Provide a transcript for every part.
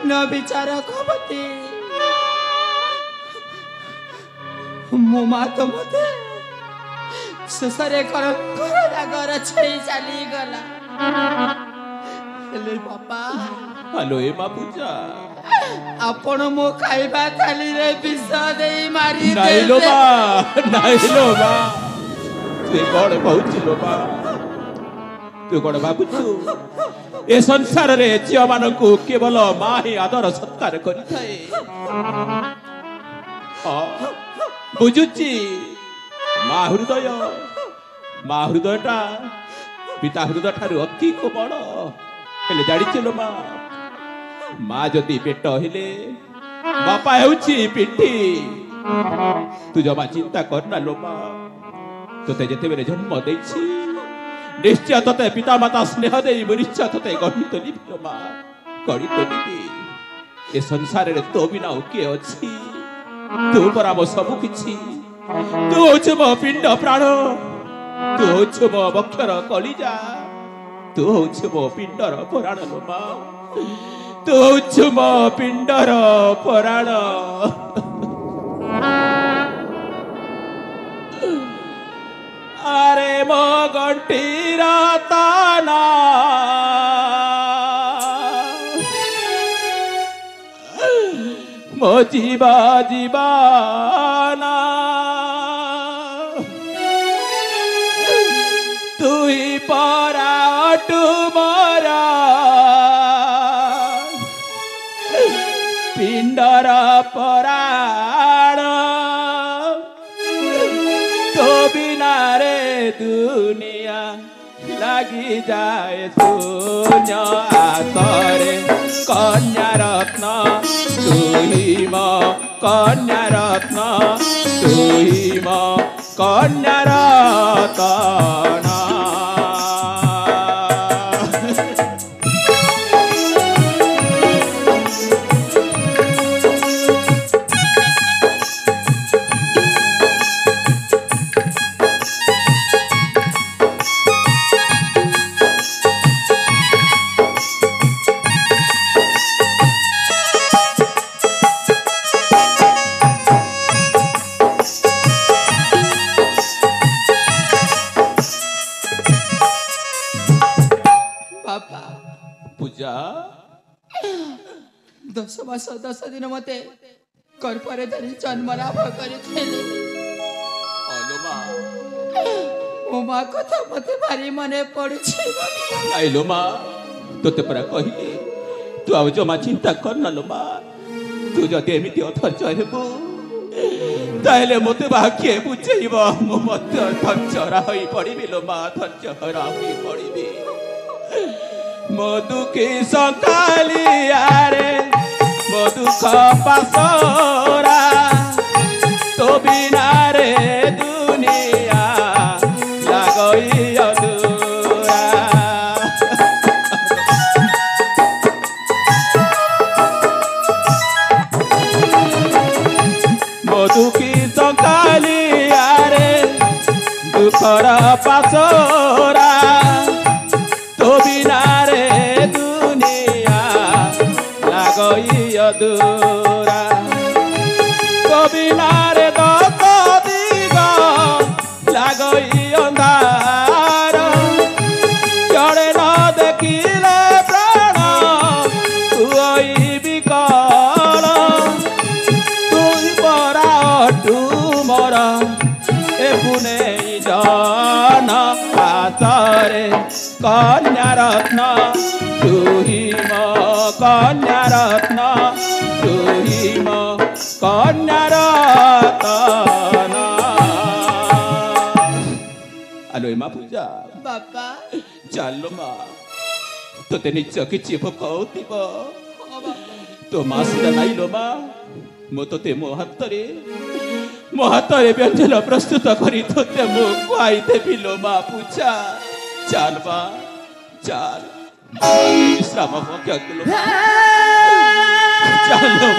न विचार कबती मो माँ तो मते शेषरे घर छेई चली गला। हेले बापा हेलो ए माँ पूजा आपण मो खाइबा थाली रे विष देई मारी नहीं लो बा तू कौन कहू लो बा तू कौन भावुचु ए संसार रे झियो मान को केवल माँ ही आदर सत्कार करिथाए। बुझुची माँ हृदयटा पिता हृदय ठारू अति को बड़ हेले जानिचलो माँ जदि पेट हेले बापा हेउची पिठी तू जमा चिंता करना लो माँ तोते जेते बेले जन्म देछि निश्चय तोते पिता माता स्नेह देई निश्चय तोते गढ़ी तोली लो माँ गढ़ी तोली ए संसार रे तो बिना के अछि तू परा मो सब किछि तू होछ मो पिंड प्राण तू होछ मो बक्षर कलिजा तू होछ मो पिंडर पुराण लो माँ तू होछ मो पिंडर पुराण। अरे मो गंटीर ताना मो जीवा जीवाना तू ही परा अटू मोरा पिंडर पराण तो बिना रे दुनिया लगी जाए शून्य आसरे कन्या रत्न तुही मो कन्या रत्न तुही मो कन्या रत्न। पूजा 10 मास 10 दिन मते कर्परे धरी जन्म लाभ करिथिले मो माँ कथा मते भारी मने पड़ुछि। आइलो माँ तोते परा कहिली तू आउ जमा चिंता करना लो माँ तू जदि एमिति अधर्य हेबु ताहेले मते बाकिए बुझेइब मो मते धर्यरा होई पड़िबि लो माँ धर्यरा होई पड़िबि मो दुखी संकालिया रे मो दुख पासोरा तो बिना रे दुनिया लागई अधूरा। मो दुखी संकालिया रे दुखर पासोरा तो बिना रे दुनिया लागई अधूरा तो बिना रे दस दिग लागई अंधार जड़े न देखिले प्राण तुई विकल तुई परा अटू मोर ए पुने जन आसरे कन्या रत्न तुही मो कन्या रत्न तुही मो कन्या रत्न। आलो माँ पूजा बापा चलो माँ तोते निश्चय किछि भोक होतिब तो माँ सीधा नाई लो माँ मो तोते मो हातरे व्यंजन प्रस्तुत करी तोते मो खुआई देबी लो माँ पूजा चल बा चल विश्राम चलो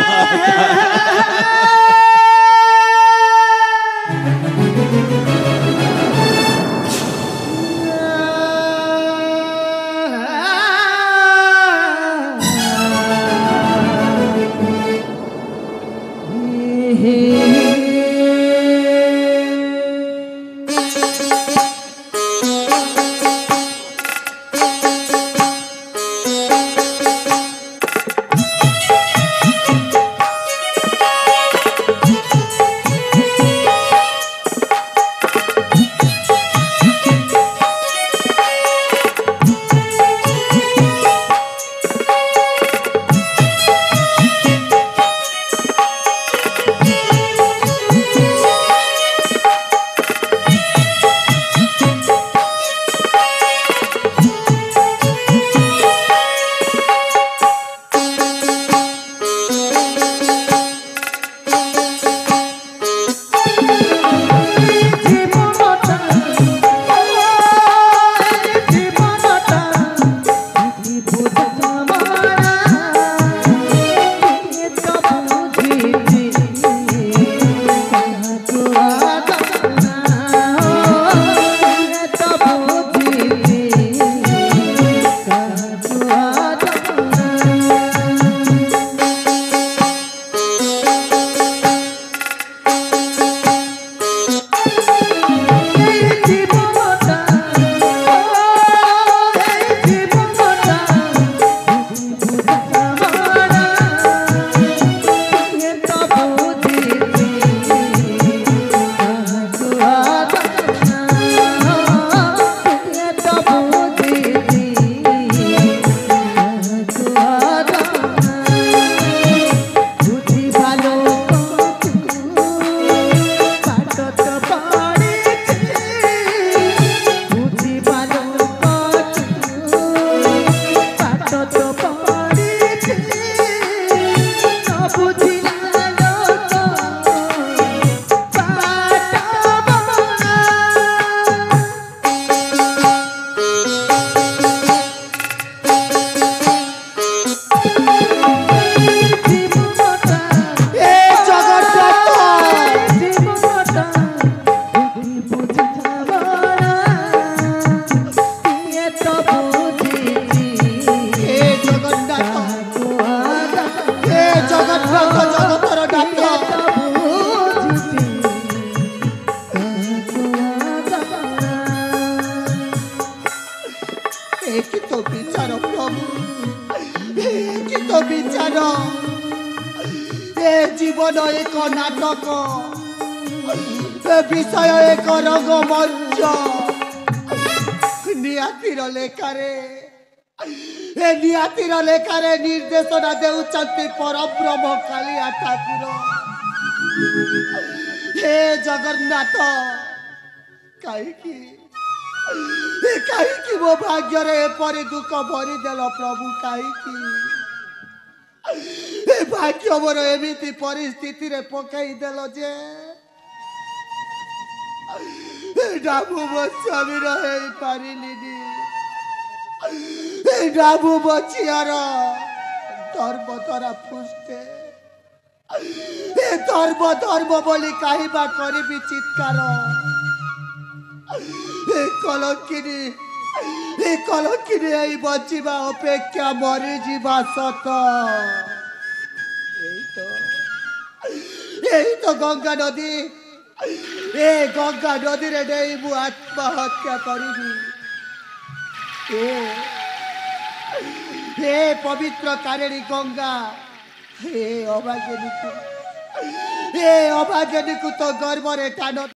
कि तो विचार प्रभु कि तो विचार ए जीवन एक नाटक ए विषय एक रंगमंच नियातीर लेखारे ए नियातीर लेखारे निर्देशना देउचंती परब्रह्म कालिया ठाकुर हे जगन्नाथ कहीं मो भाग्य रे एपरी दुख भरी देल प्रभु कहीं भाग्य मोर एमती परिस्थिति रे पकई देल जे डाबू मो स्वामी रही पारिलिनी डाबू मो झीर धर्म द्वारा पुष्टे धर्म धर्म बोली कहीं करी चित्कार कलंकिनी बचिबा अपेक्षा मरी जीवा सत यही तो गंगा नदी ए गंगा नदी रे नहीं मु आत्महत्या करी हे पवित्र कारिणी गंगा हे अभागिनी को तो गर्व रे टाण